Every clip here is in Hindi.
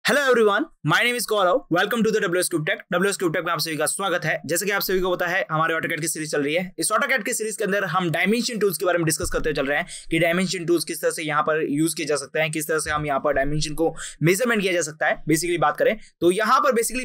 Hello everyone, my name is Gaurav. Welcome to the WsCubeTech। WsCubeTech में आप सभी का स्वागत है। जैसे कि आप सभी को पता है, हमारे AutoCAD की सीरीज चल रही है। इस AutoCAD की सीरीज के अंदर हम डायमेंशन टूल्स के बारे में डिस्कस करते चल रहे हैं कि डायमेंशन टूल्स किस तरह से यहाँ पर यूज किए जा सकते हैं, किस तरह से हम यहाँ पर डायमेंशन को मेजरमेंट किया जा सकता है। बेसिकली बात करें तो यहाँ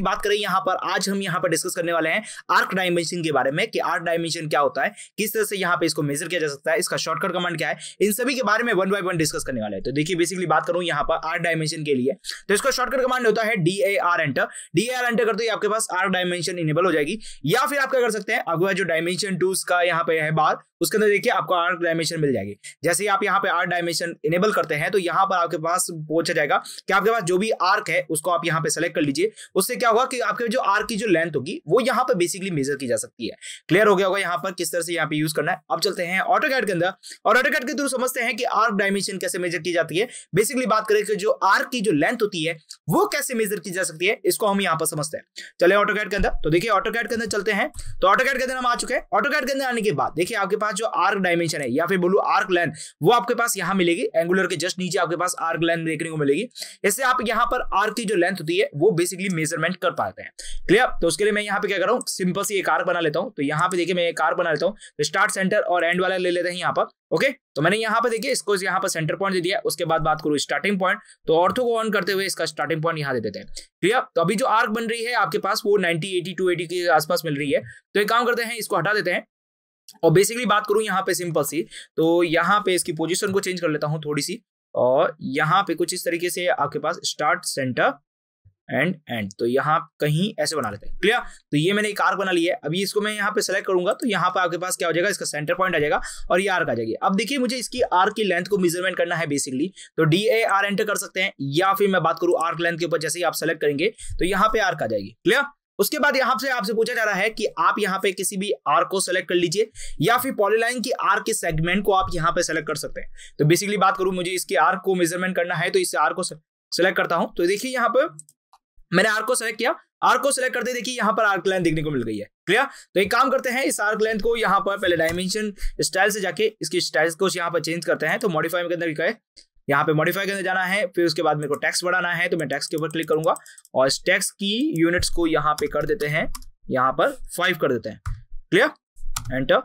पर आज हम यहाँ पर डिस्कस करने वाले हैं आर्क डायमेंशन के बारे में कि आर्क डायमेंशन क्या होता है, किस तरह से यहाँ पे इसको मेजर किया जा सकता है, इसका शॉर्टकट कमांड क्या है, इन सभी के बारे में वन बाय वन डिस्कस करने वाले हैं। तो देखिए, बेसिकली बात करूं यहाँ पर आर्क डायमेंशन के लिए, तो इसका शॉर्टकट कमांड होता है DAR एंटर। DAR एंटर करते ही आपके पास आर्क डायमेंशन इनेबल हो जाएगी। या फिर आप क्या कर सकते हैं, आपके पास जो डायमेंशन टूल्स का यहाँ पे है बार, उसके अंदर देखिए आपको आर्क डायमेंशन मिल जाएगी। जैसे ही आप यहाँ पे आर्क डायमेंशन इनेबल करते हैं तो यहाँ पर आपके पास पूछा जाएगा कि आपके पास जो भी आर्क है उसको आप यहाँ पे सेलेक्ट कर लीजिए। उससे क्या होगा कि आपके जो आर्क की जो लेंथ होगी वो यहाँ पे बेसिकली मेजर की जा सकती है। क्लियर हो गया होगा यहाँ पर किस तरह से यहाँ पे यूज करना है। अब चलते हैं AutoCAD के अंदर और AutoCAD के थ्रू समझते हैं कि आर्क डायमेंशन कैसे मेजर की जाती है। बेसिकली बात करें कि जो आर्क की जो लेंथ होती है वो कैसे मेजर की जा सकती है, इसको हम यहाँ पर समझते हैं। चले AutoCAD के अंदर, तो देखिए AutoCAD के अंदर चलते हैं। तो AutoCAD के अंदर हम आ चुके हैं। AutoCAD के अंदर आने के बाद देखिए आपके पास जो आर्क डायमेंशन है या फिर बोलूं आर्क लेंथ, वो आपके पास यहां मिलेगी। एंगुलर के जस्ट नीचे आपके पास आर्क लेंथ देखने को मिलेगी। इससे आप यहां पर आर्क की जो लेंथ होती है वो बेसिकली मेजरमेंट कर पाते हैं। क्लियर? तो उसके लिए मैं यहां पे क्या कर रहा हूं, सिंपल सी एक आर्क बना लेता हूं। तो यहां पे देखिए मैं एक आर्क बना लेता हूं। तो स्टार्ट, सेंटर और एंड वाला ले लेते हैं यहां पर। ओके, तो मैंने यहां पे देखिए इसको यहां पर सेंटर पॉइंट दे दिया। उसके बाद बात करूं स्टार्टिंग पॉइंट, तो ऑर्थो को ऑन करते हुए इसका स्टार्टिंग पॉइंट यहां दे देते हैं। क्लियर? तो अभी जो आर्क बन रही है आपके पास वो 90, 80, 280 के आसपास मिल रही है। तो एक काम करते हैं, इसको हटा देते हैं और बेसिकली बात करूं यहाँ पे सिंपल सी, तो यहाँ पे इसकी पोजीशन को चेंज कर लेता हूं थोड़ी सी, और यहाँ पे कुछ इस तरीके से आपके पास स्टार्ट, सेंटर एंड एंड, तो यहाँ कहीं ऐसे बना लेते हैं। क्लियर? तो ये मैंने एक आर्क बना लिया है। अभी इसको मैं यहाँ पे सेलेक्ट करूंगा तो यहाँ पे आपके पास क्या हो जाएगा, इसका सेंटर पॉइंट आ जाएगा और ये आर्क आ जाएगी। अब देखिए मुझे इसकी आर्क की लेंथ को मेजरमेंट करना है बेसिकली, तो DAR एंटर कर सकते हैं। या फिर मैं बात करूं आर्क लेंथ के ऊपर, जैसे ही आप सेलेक्ट करेंगे तो यहाँ पे आर्क आ जाएगी। क्लियर? उसके बाद यहां से आपसे पूछा जा रहा है कि आप यहां पे किसी भी आर्क को सेलेक्ट कर लीजिए या फिर पॉलीलाइन की आर्क के सेगमेंट को आप यहां पे सेलेक्ट कर सकते हैं। तो बेसिकली बात करूं, मुझे इसके आर्क को मेजरमेंट करना है तो इस आर्क को सेलेक्ट करता हूं। तो देखिए यहां पर मैंने आर्क को सेलेक्ट किया। आर्क को सेलेक्ट करते देखिए यहां पर आर्क लेंथ देखने को मिल गई है। क्लियर? तो एक काम करते हैं, इस आर्क लेंथ को यहां पर पहले डायमेंशन स्टाइल से जाके इसकी स्टाइल को यहां पर चेंज करते हैं। तो मॉडिफाई के अंदर क्या है, यहाँ पे मॉडिफाई के अंदर जाना है। फिर उसके बाद मेरे को टेक्स्ट बढ़ाना है, तो मैं टेक्स्ट के ऊपर क्लिक करूंगा और इस टेक्स्ट की यूनिट्स को यहाँ पे कर देते हैं, यहाँ पर 5 कर देते हैं। क्लियर? एंटर।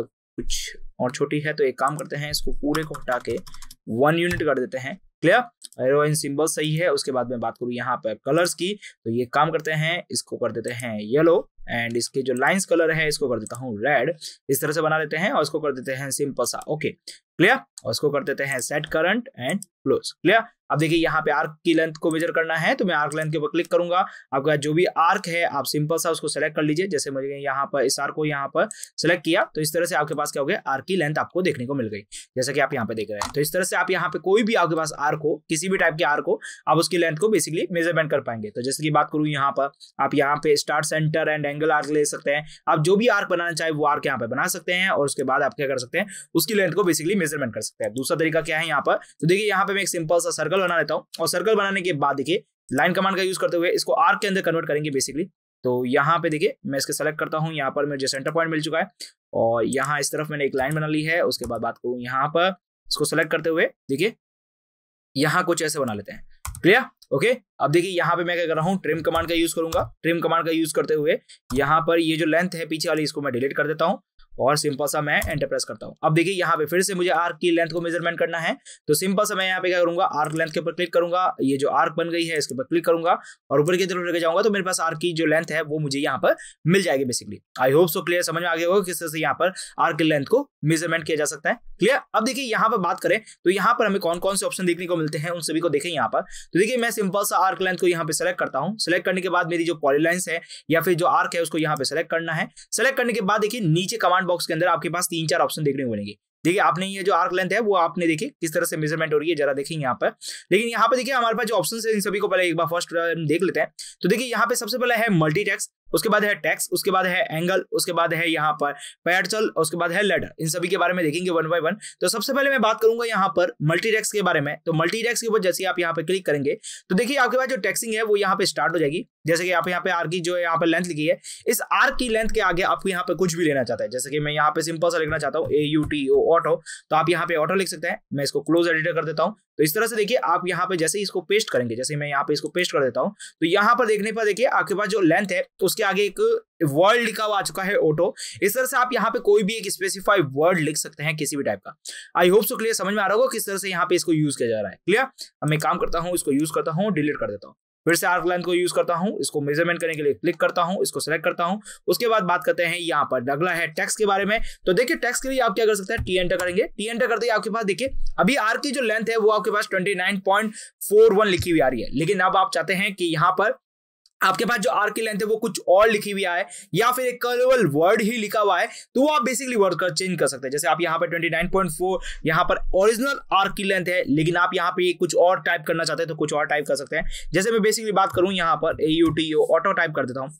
कुछ और छोटी है तो एक काम करते हैं, इसको पूरे को हटा के 1 यूनिट कर देते हैं। क्लियर? एरो इन सिंबल सही है। उसके बाद मैं बात करूं यहाँ पर कलर्स की, तो ये काम करते हैं, इसको कर देते हैं येलो एंड इसके जो लाइंस कलर है इसको कर देता हूँ रेड। इस तरह से बना देते हैं और इसको कर देते हैं सिंपल सा। Okay, clear? और इसको कर देते हैं set current and close. Clear? अब देखिए यहाँ पे आर्क की लेंथ को मेजर करना है तो मैं आर्क लेंथ के ऊपर क्लिक करूंगा। आपका जो भी आर्क है आप सिंपल सा उसको सेलेक्ट कर लीजिए। जैसे मुझे यहाँ पर इस आर्क को यहाँ पर सेलेक्ट किया तो इस तरह से आपके पास क्या हो गया, आर्क की लेंथ आपको देखने को मिल गई, जैसा कि आप यहाँ पे देख रहे हैं। तो इस तरह से आप यहाँ पे कोई भी आपके पास आर्क हो, किसी भी टाइप के आर्क हो, आप उसकी लेंथ को बेसिकली मेजरमेंट कर पाएंगे। तो जैसे कि बात करूँ यहाँ पर, आप यहाँ पे start, centre and angle arc ले सकते हैं। आप जो भी आर्क बनाना चाहे वो आर्क यहाँ पे बना सकते हैं और उसके बाद आप क्या कर सकते हैं, उसकी लेंथ को बेसिकली मेजरमेंट कर सकते हैं। दूसरा तरीका क्या है यहाँ पर, तो देखिए यहाँ पे मैं एक सिंपल सा सर्कल बना लेता हूँ और सर्कल बनाने के बाद देखिए लाइन कमांड का यूज करते हुए इसको आर्क के अंदर कन्वर्ट करेंगे बेसिकली। तो यहाँ पे देखिए मैं इसके सेलेक्ट करता हूँ, यहाँ पर मुझे सेंटर पॉइंट मिल चुका है और यहाँ इस तरफ मैंने एक लाइन बना ली है। उसके बाद बात करूँ यहाँ पर इसको सेलेक्ट करते हुए देखिए यहाँ कुछ ऐसे बना लेते हैं। क्लियर? ओके, अब देखिए यहाँ पे मैं क्या कर रहा हूँ, ट्रिम कमांड का यूज करूंगा। ट्रिम कमांड का यूज करते हुए यहाँ पर ये जो लेंथ है पीछे वाली, इसको मैं डिलीट कर देता हूँ और सिंपल सा मैं एंटर प्रेस करता हूं। अब देखिए यहाँ पे फिर से मुझे आर्क की लेंथ को मेजरमेंट करना है तो सिंपल सा मैं यहाँ पे क्या करूंगा, आर्क लेंथ के ऊपर क्लिक करूंगा। ये जो आर्क बन गई है इसके ऊपर क्लिक करूंगा और ऊपर की तरफ लेके जाऊंगा तो मेरे पास आर्क की जो लेंथ है वो मुझे यहाँ पर मिल जाएगी basically. I hope so clear, समझ में आ गया होगा किस तरह से यहाँ पर आर्क की लेंथ को मेजरमेंट किया जा सकता है। क्लियर? अब देखिए यहाँ पर बात करें तो यहाँ पर हमें कौन कौन से ऑप्शन देखने को मिलते हैं, उन सभी को देखें यहाँ पर। तो देखिए मैं सिंपल सा आर्क लेंथ को यहाँ पे सेलेक्ट करता हूँ। सेलेक्ट करने के बाद मेरी जो पॉलीलाइंस है या फिर जो आर्क है उसको यहाँ पे सेलेक्ट करना है। सेलेक्ट करने के बाद देखिए नीचे कमांड बॉक्स के अंदर आपके पास 3-4 ऑप्शन देखने को मिलेंगे। देखिए आपने ये जो आर्क लेंथ है वो आपने देखिए किस तरह से मेजरमेंट हो रही है, जरा देखेंगे यहाँ पर। लेकिन यहाँ पे देखिए हमारे पास जो ऑप्शन है इन सभी को पहले एक बार फर्स्ट देख लेते हैं। तो देखिए यहाँ पे सबसे पहले है मल्टी टेक्स्ट, उसके बाद है टेक्स्ट, उसके बाद है एंगल, उसके बाद है यहाँ पर पैडल, उसके बाद है लेडर। इन सभी के बारे में देखेंगे वन बाय वन। तो सबसे पहले मैं बात करूंगा यहाँ पर मल्टी टेक्स्ट के बारे में। तो मल्टी टेक्स्ट के ऊपर जैसे आप यहाँ पे क्लिक करेंगे तो देखिए आपके पास जो टेक्सिंग है वो यहाँ पे स्टार्ट हो जाएगी। जैसे कि आप यहाँ पे आर्क की जो यहाँ पे लेंथ लिखी है, इस आर्क की लेंथ के आगे आपको यहाँ पे कुछ भी लेना चाहता है। जैसे कि मैं यहाँ पे सिंपल सा लिखना चाहता हूँ AUTO ऑटो, तो आप यहाँ पे ऑटो लिख सकते हैं। मैं इसको क्लोज एडिटर कर देता हूँ। तो इस तरह से देखिए आप यहाँ पे जैसे ही इसको पेस्ट करेंगे, जैसे मैं यहाँ पे इसको पेस्ट कर देता हूँ, तो यहाँ पर देखने पर देखिए आपके पास जो लेंथ है उसके आगे एक वर्ड लिखा हुआ आ चुका है ऑटो। इस तरह से आप यहाँ पे कोई भी एक स्पेसिफाई वर्ड लिख सकते हैं किसी भी टाइप का। आई होप सो क्लियर, समझ में आ रहा होगा किस तरह से यहाँ पे इसको यूज किया जा रहा है। क्लियर। अब मैं काम करता हूँ, इसको यूज करता हूँ, डिलीट कर देता हूँ, फिर से आर्क लेंथ को यूज करता हूं, इसको मेजरमेंट करने के लिए क्लिक करता हूं, इसको सेलेक्ट करता हूं। उसके बाद बात करते हैं यहाँ पर अगला है टेक्स्ट के बारे में। तो देखिए टेक्स्ट के लिए आप क्या कर सकते हैं, टी एंटर करेंगे। टी एंटर करते ही आपके पास देखिए अभी आर्क की जो लेंथ है वो आपके पास 29.41 लिखी हुई आ रही है, लेकिन अब आप चाहते हैं कि यहाँ पर आपके पास जो आर्क की लेंथ है वो कुछ और लिखी हुई है या फिर एक केवल वर्ड ही लिखा हुआ है, तो वो आप बेसिकली वर्ड का चेंज कर सकते हैं। जैसे आप यहाँ पर 29.4 यहाँ पर ओरिजिनल आर्क की लेंथ है, लेकिन आप यहाँ पे कुछ और टाइप करना चाहते हैं तो कुछ और टाइप कर सकते हैं। जैसे मैं बेसिकली बात करूं यहाँ पर AUTO ऑटो टाइप कर देता हूँ,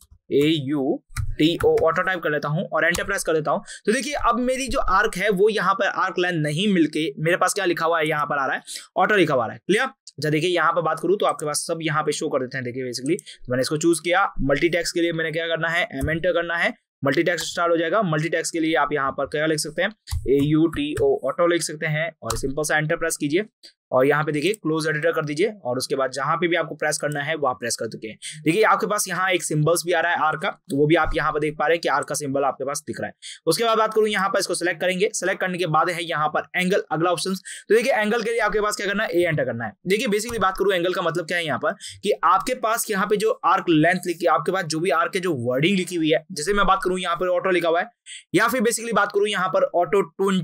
AUTO ऑटो टाइप कर लेता हूं और एंटर प्रेस कर देता हूं। तो देखिए अब मेरी जो आर्क है वो यहाँ पर आर्क लेंथ नहीं मिलके मेरे पास क्या लिखा हुआ है, यहाँ पर आ रहा है ऑटो लिखा हुआ है। क्लियर। अच्छा देखिए यहाँ पर बात करूँ तो आपके पास सब यहाँ पे शो कर देते हैं। देखिए बेसिकली मैंने इसको चूज किया, मल्टी टेक्स्ट के लिए मैंने क्या करना है, एंटर करना है, मल्टी टेक्स्ट स्टार्ट हो जाएगा। मल्टी टेक्स्ट के लिए आप यहाँ पर क्या लिख सकते हैं, AUTO ऑटो लिख सकते हैं और सिंपल सा एंटर प्रेस कीजिए और यहाँ पे देखिए क्लोज एडिटर कर दीजिए और उसके बाद जहां पे भी आपको प्रेस करना है वो आप प्रेस कर चुके हैं। देखिए आपके पास यहाँ एक सिंबल्स भी आ रहा है आर का, तो वो भी आप यहाँ पर देख पा रहे हैं कि आर का सिंबल आपके पास दिख रहा है। उसके बाद बात करूं यहाँ पर इसको सिलेक्ट करेंगे, सिलेक्ट करने के बाद है यहाँ पर एंगल अगला ऑप्शन। तो देखिए एंगल के लिए आपके पास क्या करना है, ए एंटर करना है। देखिए बेसिकली बात करूं एंगल का मतलब क्या है यहाँ पर कि आपके पास यहाँ पे जो आर्क लेंथ लिखी है, आपके पास जो भी आर्क के जो वर्डिंग लिखी हुई है, जैसे मैं बात करूं यहाँ पर ऑटो लिखा हुआ है या फिर बेसिकली बात करूं यहाँ पर ऑटो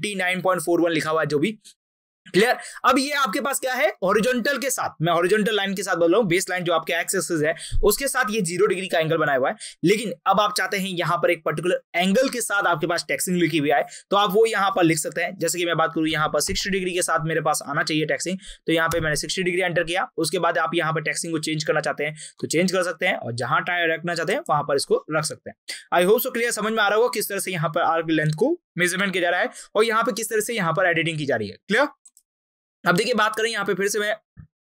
29.41 लिखा हुआ है जो भी। क्लियर। अब ये आपके पास क्या है, हॉरिजॉन्टल के साथ, मैं हॉरिजॉन्टल लाइन के साथ बोल रहा हूं, बेस लाइन जो आपके एक्स एक्सिस है उसके साथ ये 0 डिग्री का एंगल बनाया हुआ है। लेकिन अब आप चाहते हैं यहां पर एक पर्टिकुलर एंगल के साथ आपके पास टेक्सिंग लिखी हुई है, तो आप वो यहां पर लिख सकते हैं। जैसे कि मैं बात करूं यहां पर 60 डिग्री के साथ मेरे पास आना चाहिए टेक्सिंग, तो यहां पर मैंने 60 डिग्री एंटर किया। उसके बाद आप यहां पर टेक्सिंग को चेंज करना चाहते हैं तो चेंज कर सकते हैं और जहां टायर रखना चाहते हैं वहां पर इसको रख सकते हैं। आई होप सो क्लियर, समझ में आ रहा होगा किस तरह से यहां पर आर्क लेंथ को मेजरमेंट किया जा रहा है और यहां पर किस तरह से यहां पर एडिटिंग की जा रही है। क्लियर। अब देखिए बात करें यहाँ पे फिर से मैं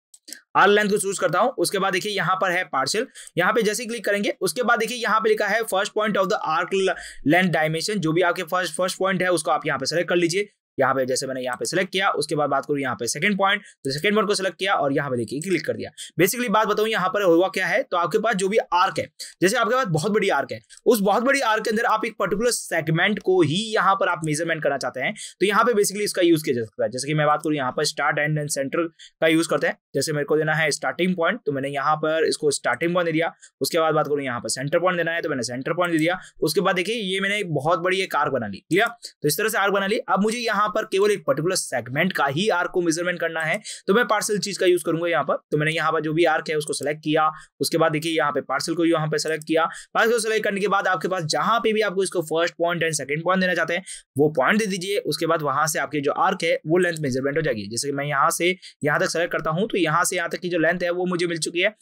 आर्क लेंथ को चूज करता हूं। उसके बाद देखिए यहाँ पर है पार्शियल, यहाँ पे जैसे क्लिक करेंगे उसके बाद देखिए यहाँ पे लिखा है first point of the arc length dimension. जो भी आपके फर्स्ट पॉइंट है उसको आप यहाँ पे सेलेक्ट कर लीजिए। यहाँ पे जैसे मैंने यहाँ पे सेलेक्ट किया, उसके बाद बात करूँ यहाँ पे सेकंड पॉइंट, तो सेकंड पॉइंट को सेलेक्ट किया और यहाँ पे देखिए क्लिक कर दिया। बेसिकली बात बताऊँ यहाँ पर हुआ क्या है, तो आपके पास जो भी आर्क है, जैसे आपके पास बहुत बड़ी आर्क है, उस बहुत बड़ी आर्क के अंदर आप एक पर्टिकुलर सेगमेंट को ही यहाँ पर आप मेजरमेंट करना चाहते हैं, तो यहाँ पे बेसिकली इसका यूज किया जा सकता है। जैसे कि मैं बात करूँ यहाँ पर स्टार्ट एंड सेंटर का यूज करते हैं। जैसे मेरे को देना है स्टार्टिंग पॉइंट, तो मैंने यहाँ पर इसको स्टार्टिंग पॉइंट दे दिया। उसके बाद बात करूँ यहाँ पर सेंटर पॉइंट देना है, तो मैंने सेंटर पॉइंट दे दिया। उसके बाद देखिए ये मैंने एक बहुत बड़ी एक आर्क बना ली। क्लियर। तो इस तरह से आर्क बना ली। अब मुझे यहाँ पर केवल एक पर्टिकुलर सेगमेंट का ही आर्क को मेजरमेंट करना है, तो मैं पार्शियल चीज का यूज करूंगा यहाँ पर। तो मैंने यहाँ पर जो भी आर्क है उसको सेलेक्ट किया। उसके बाद देखिए यहाँ पे पार्शियल को यहाँ पे सेलेक्ट किया। पार्शियल को सेलेक्ट करने के बाद आपके पास जहां पे भी आपको इसको first point and second point देना चाहते हैं वो पॉइंट दे दीजिए। उसके बाद वहां से आपकी जो आर्क है वो लेंथ मेजरमेंट हो जाएगी। जैसे कि मैं यहाँ से यहाँ तक सेलेक्ट करता हूँ, तो यहाँ से यहाँ तक की जो लेंथ है वो मुझे मिल चुकी है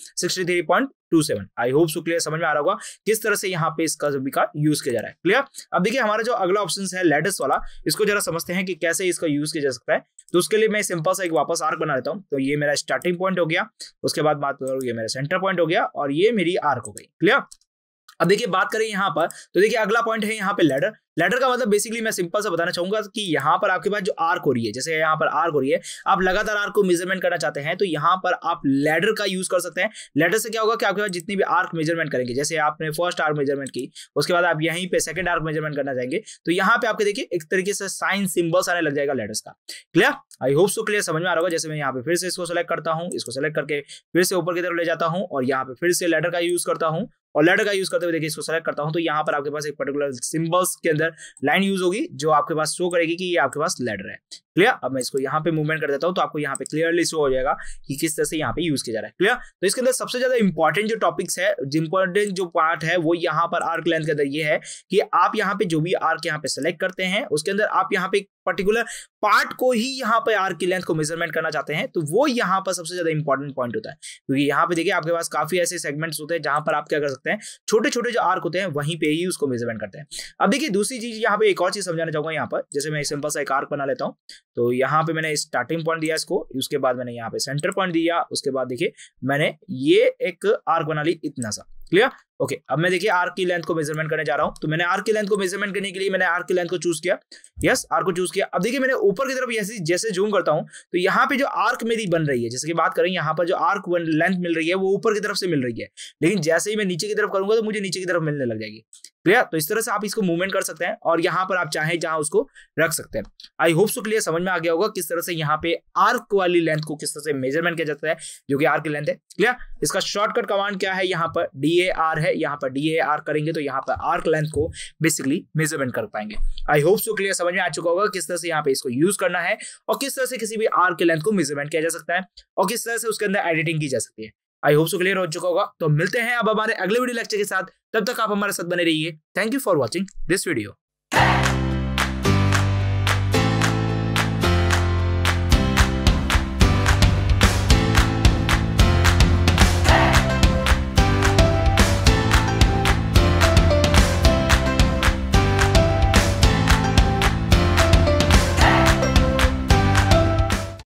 63.27। आई होप सो क्लियर, समझ में आ रहा होगा किस तरह से यहाँ पे इसका सभी का यूज किया जा रहा है। क्लियर। अब देखिए हमारा जो अगला ऑप्शन है लेटेस्ट वाला, इसको जरा समझते हैं कि कैसे इसका यूज किया जा सकता है। तो उसके लिए मैं सिंपल सा एक वापस आर्क बना लेता हूँ। तो ये मेरा स्टार्टिंग पॉइंट हो गया। उसके बाद बात करूँ ये मेरा सेंटर पॉइंट हो गया और ये मेरी आर्क हो गई। क्लियर। अब देखिए बात करें यहाँ पर, तो देखिए अगला पॉइंट है यहाँ पे लैडर। लैडर का मतलब बेसिकली मैं सिंपल सा बताना चाहूंगा कि यहाँ पर आपके पास जो आर्क हो रही है, जैसे यहाँ पर आर्क हो रही है, आप लगातार आर्क को मेजरमेंट करना चाहते हैं तो यहाँ पर आप लैडर का यूज कर सकते हैं। लैडर से क्या होगा कि आपके पास जितनी भी आर्क मेजरमेंट करेंगे, जैसे आपने फर्स्ट आर्क मेजरमेंट की, उसके बाद आप यहीं पे सेकंड आर्क मेजरमेंट करना चाहेंगे, तो यहाँ पे आपके देखिए एक तरीके से साइन सिंबल्स आने लग जाएगा लैडर्स का। Clear. I hope so clear, समझ में आ रहा होगा। जैसे मैं यहाँ पे फिर से इसको सेलेक्ट करता हूँ, इसको सेलेक्ट करके फिर से ऊपर की तरफ ले जाता हूँ और यहाँ पे फिर से लैडर का यूज करता हूँ और लैडर का यूज करते हुए देखिए इसको सेलेक्ट करता हूं, तो यहाँ पर आपके पास एक पर्टिकुलर सिंबल्स के अंदर लाइन यूज होगी जो आपके पास शो करेगी कि ये आपके पास लैडर है। क्लियर। अब मैं इसको यहाँ पे मूवमेंट कर देता हूँ तो आपको यहाँ पे क्लियरली शो हो जाएगा कि किस तरह से यहाँ पे यूज किया जा रहा है। क्लियर। तो इसके अंदर सबसे ज्यादा इंपॉर्टेंट जो टॉपिक्स है, इंपॉर्टेंट जो पार्ट है वो यहाँ पर आर्क लेंथ के अंदर ये है कि आप यहाँ पे जो भी आर्क यहाँ पे सेलेक्ट करते हैं उसके अंदर आप यहाँ पे पर्टिकुलर पार्ट को ही यहाँ पे आर्क की लेंथ को मेजरमेंट करना चाहते हैं, तो वो यहाँ पर सबसे ज्यादा इंपॉर्टेंट पॉइंट होता है। क्योंकि यहाँ पे देखिए आपके पास काफी ऐसे सेगमेंट्स होते हैं जहां पर आप क्या कर सकते हैं, छोटे छोटे जो आर्क होते हैं वहीं पे ही उसको मेजरमेंट करते हैं। अब देखिए दूसरी चीज यहाँ पे एक और चीज समझाना चाहूंगा यहाँ पर। जैसे मैं सिंपल सा एक आर्क बना लेता हूँ, तो यहाँ पे मैंने स्टार्टिंग पॉइंट दिया इसको, उसके बाद मैंने यहाँ पे सेंटर पॉइंट दिया, उसके बाद देखिए मैंने ये एक आर्क बना ली इतना सा। क्लियर। ओके, अब मैं देखिए आर्क की लेंथ को मेजरमेंट करने जा रहा हूं। तो मैंने आर्क की लेंथ को मेजरमेंट करने के लिए मैंने आर्क की लेंथ को चूज किया। यस, आर्क को चूज किया। अब देखिए मैंने ऊपर की तरफ जैसे जूम करता हूं तो यहाँ पे जो आर्क मेरी बन रही है, जैसे कि बात करें यहाँ पर जो आर्क लेंथ मिल रही है वो ऊपर की तरफ से मिल रही है, लेकिन जैसे ही मैं नीचे की तरफ करूंगा तो मुझे नीचे की तरफ मिलने लग जाएगी। क्लियर? तो इस तरह से आप इसको मूवमेंट कर सकते हैं और यहाँ पर आप चाहें जहां उसको रख सकते हैं। आई होप सो क्लियर, समझ में आ गया होगा किस तरह से यहाँ पे आर्क वाली लेंथ को किस तरह से मेजरमेंट किया जाता है, जो कि आर्क की लेंथ है। क्लियर? इसका शॉर्टकट कमांड क्या है, यहाँ पर DAR है, यहाँ पर DAR करेंगे तो यहाँ पर आर्क लेंथ को बेसिकली मेजरमेंट कर पाएंगे। आई होप सो क्लियर, समझ में आ चुका होगा किस तरह से यहाँ पे इसको यूज करना है और किस तरह से किसी भी आर्क की लेंथ को मेजरमेंट किया जा सकता है और किस तरह से उसके अंदर एडिटिंग की जा सकती है। आई होप सो क्लियर हो चुका होगा। तो मिलते हैं अब हमारे अगले वीडियो लेक्चर के साथ, तब तक आप हमारे साथ बने रहिए। Thank you for watching this video.